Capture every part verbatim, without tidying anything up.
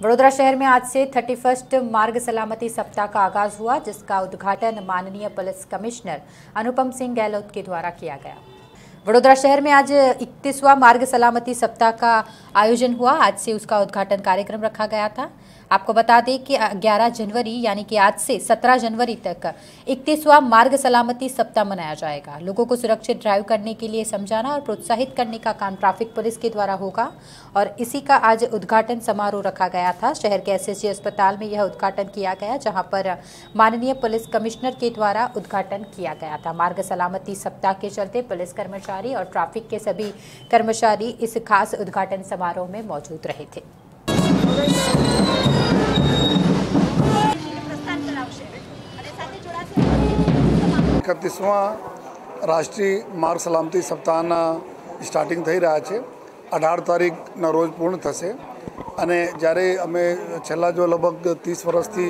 वडोदरा शहर में आज से थर्टी फर्स्ट मार्ग सलामती सप्ताह का आगाज हुआ, जिसका उद्घाटन माननीय पुलिस कमिश्नर अनुपम सिंह गहलोत के द्वारा किया गया। वडोदरा शहर में आज इकतीसवां मार्ग सलामती सप्ताह का आयोजन हुआ। आज से उसका उद्घाटन कार्यक्रम रखा गया था। आपको बता दें कि ग्यारह जनवरी यानी कि आज से सत्रह जनवरी तक इकतीसवां मार्ग सलामती सप्ताह मनाया जाएगा। लोगों को सुरक्षित ड्राइव करने के लिए समझाना और प्रोत्साहित करने का काम ट्रैफिक पुलिस के द्वारा होगा और इसी का आज उद्घाटन समारोह रखा गया था। शहर के एसएसजी अस्पताल में यह उद्घाटन किया गया, जहां पर माननीय पुलिस कमिश्नर के द्वारा उद्घाटन किया गया था। मार्ग सलामती सप्ताह के चलते पुलिस कर्मचारी और ट्रैफिक के सभी कर्मचारी इस खास उद्घाटन समारोह में मौजूद रहे थे। इकतीसवां राष्ट्रीय मार्ग सलामती सप्ताहना स्टार्टिंग થઈ રહ્યા છે। અઢાર તારીખના રોજ પૂર્ણ થશે અને જ્યારે અમે છેલ્લા જો લગભગ ત્રીસ વર્ષથી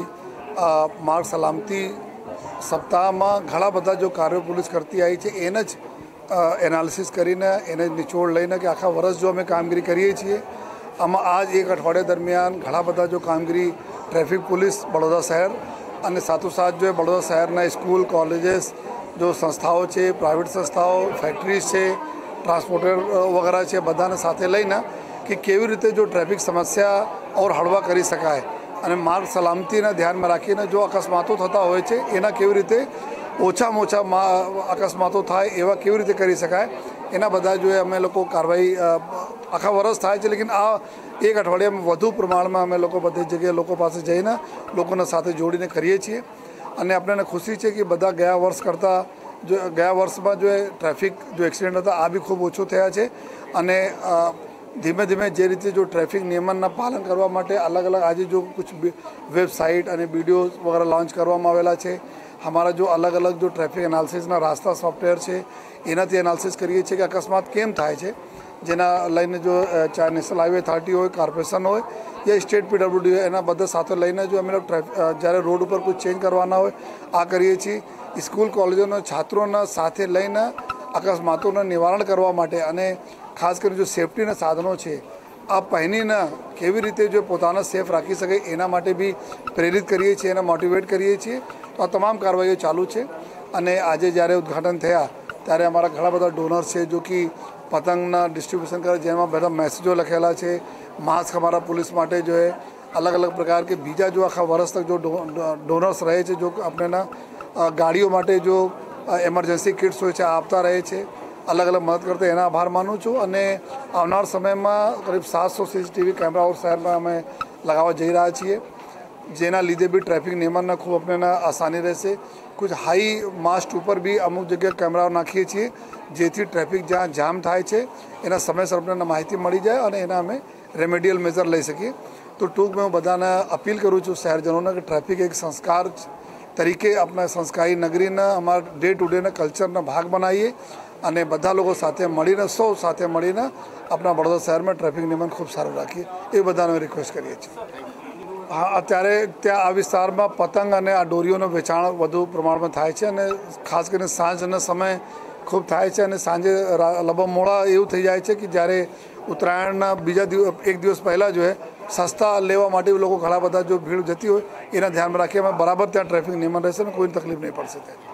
માર્ગ સલામતી સપ્તાહમાં ઘણા બધા જો કાર્યો પોલીસ કરતી આવી છે એને જ એનાલિસિસ કરીને એને નિચોડ લઈને કે આખા વર્ષ જો અમે કામગીરી કરીએ છીએ, આમાં આજ એક અઠવાડિયા દરમિયાન ઘણા બધા જો કામગીરી ટ્રાફિક પોલીસ વડોદરા શહેર અને સાથોસાથ जो वडोदरा शहरना स्कूल कॉलेजेस जो संस्थाओं है, प्राइवेट संस्थाओं, फैक्ट्रीज है, ट्रांसपोर्टर वगैरह है, बधाने साथे लईने कि केवी रीते जो ट्रेफिक समस्या और हळवा करी शकाय अने मार्ग सलामतीने ध्यान में राखीने जो अकस्मातो थता होय छे एना केवी रीते ओछामां ओछा अकस्मातो थाय एवा केवी रीते करी शकाय एना बधा जो अमे लोको कारवाई आखा वर्ष थाय छे, लेकिन आ एक अठवाडिया में वधु प्रमाण में अमे लोको बधी जगह लोको पासे जईने लोकोने साथे जोड़ीने करीए छीए अने आपने खुशी है कि बधा गया वर्ष करता जो गया वर्ष में जो ट्रेफिक जो एक्सिडेंट था आ भी खूब ओछो थया छे अने धीमे धीमे जे रीते जो ट्रेफिक नियमनना पालन करवा माटे अलग अलग आज जो कुछ वेबसाइट और वीडियो वगैरह लॉन्च करवामां आवेला छे। हमारा जो अलग अलग जो ट्रेफिक एनालिसिसना रास्ता सॉफ्टवेर है एनाथी एनालिसिस करीए छीए कि अकस्मात केम थाय छे, जेना लईने जो चाहे नेशनल हाईवे अथॉरिटी हो, कॉर्पोरेशन हो या स्टेट पीडब्ल्यूडी हो, एना बधा साथे लईने जो अमे लोग જ્યારે रोड पर कुछ चेंज करवाना हो आ करीए छीए। स्कूल कॉलेजोना छात्रोना साथे लईने अकस्मातोना निवारण करवा माटे अने खास कर जो सेफ्टीना साधनों है आ पहनीने केवी रीते जो पोताने सेफ राखी सके एना माटे भी प्रेरित करीए छीए, एने मोटिवेट करीए छीए। तो आ तमाम कार्रवाईओ चालू है अने आजे ज्यारे उद्घाटन थया त्यारे अमारा घणा बधा डोनर्स है जो कि पतंगना डिस्ट्रीब्यूशन करे, जेमां बधा मैसेजो लखेला है। मास्क हमारा पुलिस माटे जो है अलग अलग प्रकार के बीजा जो आखा वर्ष तक जो डोनर्स रहे छे, जो अपने ना गाड़ियों माटे जो एमरजन्सी किट्स होय छे आपता रहे छे, अलग अलग मदद करते एना आभार मानु छूँ। अने आवनार समय में करीब सात सौ सीसीटीवी कैमरा और शहर में अमे लगावा जई रह्या छीए, जेना लीधे भी ट्रेफिक नियमन खूब अपने आसानी रहेशे। कुछ हाई मास्ट पर भी अमुक जगह कैमरा नाखीए छीए जेथी ट्रेफिक जहाँ जाम थाय छे एना समयसर अपने माहिती मळी जाए और एना अमे रेमेडियल मेजर लई सकीए। तो टूंक में हूँ बधाने अपील करूँ छूँ शहरजनों कि ट्रेफिक एक संस्कार तरीके अपना संस्कारी नगरीना अमारा डे टू डे कल्चरना भाग बनाईए अने बधा लोगों साथे मळीने सौ साथे मळीने अपना वडोदरा शहर में ट्रेफिक नियमन खूब सारो राखीए ए बधाने रिक्वेस्ट करीए छीए। हाँ, अत्यारे त्या आ विस्तारमां पतंग अने आ डोरीओनुं वेचाण वधु प्रमाणमां थाय छे अने खास करीने सांजना समय खूब थाय छे अने सांजे लगभग मोड़ा एवुं थई जाय छे कि ज्यारे उत्तरायणना बीजा दिवस एक दिवस पहला जो है सस्ता लेवा माटे लोग घणा बधा जो भीड़ जती होय एना ध्यान में राखी अमे बराबर त्यां ट्रेफिक नियमन रहेशे, कोई तकलीफ नहीं पड़शे।